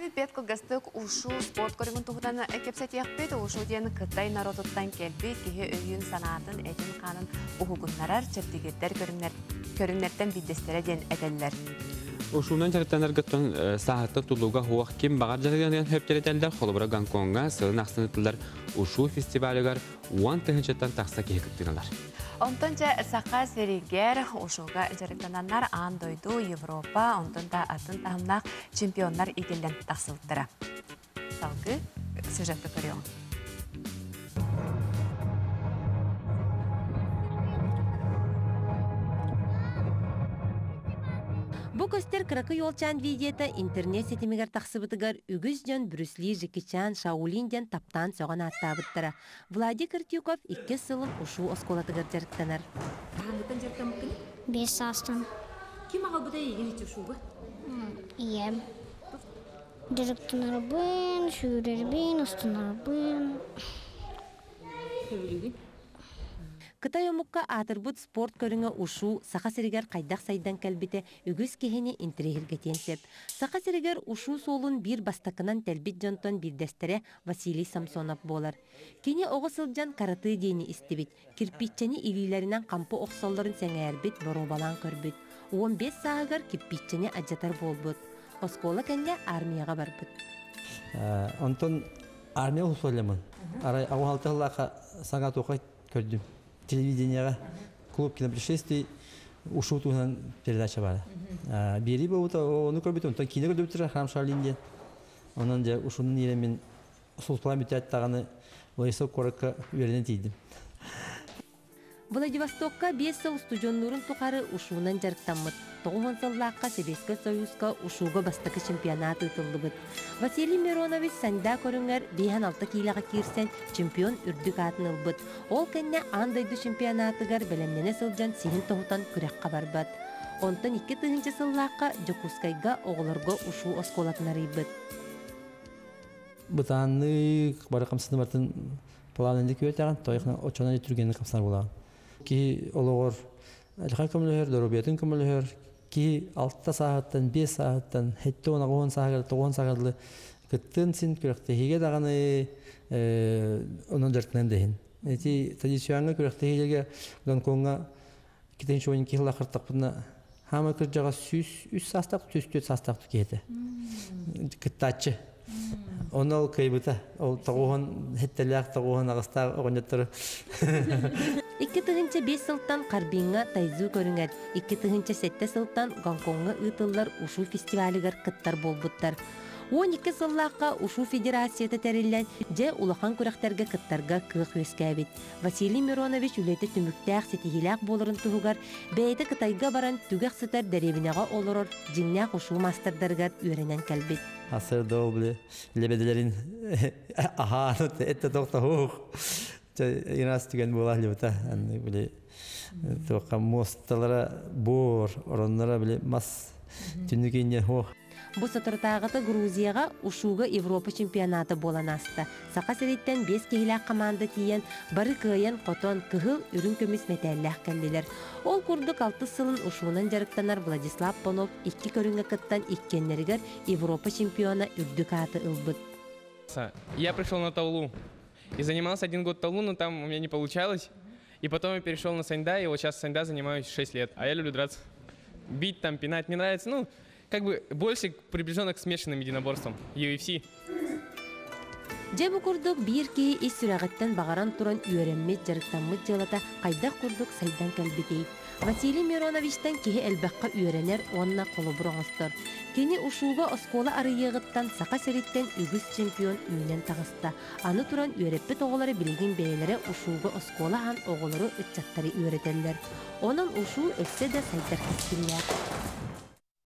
Петко гастык ушу спорт көрүнгүн тухудан кепсетиякпет ушу ден Кытай народуттан келбит кихи өйүн санаатын этин канын ухугуннарар чертигеттер көрүннерден биддестере ден этеллер. Ушунан жарыктанар гыттан саатта тулуга хуак ким багар жарыган хөптеретелдер холобра Гонконга сылын аксынытылар ушу фестивалыгар уан тыгынчаттан такса кехиктиналар. Онтонча сақа серигер ушуга жарыктананнар андойду Европа, онтонда атын тахымнақ чемпионнар игелен тақсылттыра. Салгы сюжетті көріон. Бу көстер кыракы йолчан видеота интернет сетимигер тақсыбытыгар үгіз жон Брюсли, Жекичан, Шаулин ден таптан соған аттабыттыра. Влади Кыртюков 2 сылын ушу осколатыгар жарықтанар. Қаңғытын жарықтан мұқын? 5 састан. Кем ағал бұда еген ете ушуға? Ием. Жарықтанар бұн, шүйрер бұн, ұстанар бұн. Көбілігін? Кытай омукка атырбыт спорт көріңі ушу сақа сиригер қайдақ сайдан кәлбіте үгіз кехені интерегергетенсеп. Сақа сиригер ушу солын бір бастақынан тәлбит жонтон бірдестере Василий Самсонов болар. Кені оғысылжан караты дейіні істебіт. Кирпиччені илилерінен қампы оқсолларын сәңәрбіт боробалан көрбіт. 15 сағығар кирпиччені аджатар болбыт. Оскола кәнне армияға барбыт. Онтон армия ұсолемін. Ағуалтығылаға саңа тоқай көрдім. Телевиденияға клуб кинопутешествий ушу туынан передача бар. Бери болута оны көрбіт, онтан кино көрдіптір Храм Шарлинде. Онан де ушунun еремен сұлпылан бүтәт тағаны Лайсок қорыққа үйерінен тейдім. Владивостокка 5 сыл студионнурун тухары ушуунан жарыктанмыт. 9 сыллааққа Советский Союзка ушууга бастакы чемпионат ытылдыбыт. Василий Миронович санда көрүңер 5-6 килага кирсен чемпион үрдүк атын ылбыт. Ол кенне андайды чемпионатыгар белемнене сылжан сихин тоғутан күрекка барбат. Онтан 2 тыгынчы сыллааққа Жокускайга оғыларга ушуу осколатынарыйбыт. Бұтанны бары қамсыны бартын планынды көйтаған, тойықна очонан етіргені қамсынар болаған. Ки олығыр әліқан көмілігер, дөрубетін көмілігер, ки 6 сағаттан, 5 сағаттан, хетті оңа 10 сағаттан, 9 сағаттан күттін син күректі хеге дағаны оның жартынан дейін. Әті традиционға күректі хегеге Гонконга кетен шоуын кейіла қырттақ бұдына хама күрджаға 3 састақ, 4 састақ кейді. Күттатчы. Оны ол көйбіті. Ол тағуын, хеттеліяқ тағуын ағыста оғынеттірі. 2 тыгынча 5 сылтан Карбинга тайзу көрүңер. 2 тыгынча 7 сылтан Гонконга ытыллар ушу фестивалыгар кыттар болбуттар. 12 сыллаққа ушу федерацияты тәреллән же улахан күрәхтәргә кыттарга кык өскәбит. Василий Миронович үләте түмүктәк сетихиләк болырын тугар, бәйді Кытайга баран түгәк сытар дәребинәгә олорор, җиңнәк ушу мастердарга өйрәнән кәлбит. Асырда ул биле лебеделәрин аха, это доктор хух. Ирас түген була лебета, аны биле тока мосталара бор, ороннара биле мас түнүгенне хух. Бу сатыртагыты Грузияга ушуга Европа чемпионаты болан асты. Сақа сереттен 5 кейләк команда тиен, бары кыйын котон кыгыл үрін көміс метәлләк кәллелер. Ол курдук 6 сылын ушуунан жарыктанар Владислав Понов 2 көрүнгө кыттан иккеннеригер Европа чемпиона үрдүк аты ылбыт. Я пришел на таулу и занимался 1 год таулу, но там у меня не получалось. И потом я перешел на саньда, и вот сейчас саньда занимаюсь 6 лет. А я люблю драться. Бить, там, пинать мне нравится, ну, как бы больше приближенно к смешанным единоборствам, UFC. Жебу курдук бир кии ис сүрәгәттән багаран туран үйрәнмәт жарыктанмыт җылата кайдак курдук сайдан кәлбитей. Василий Мироновичтан кии әлбәккә үйрәнер, онна колы броңостор. Кени ушуга оскола арыйыгыттан сақа сериттен үгіз чемпион үйнен тагыста. Аны туран үйрәппе тоголары билген бәйләре ушуга оскола хан оголары үтчаттары үйрәтәләр. Онын ушу өссе дә сайдар кистиләр.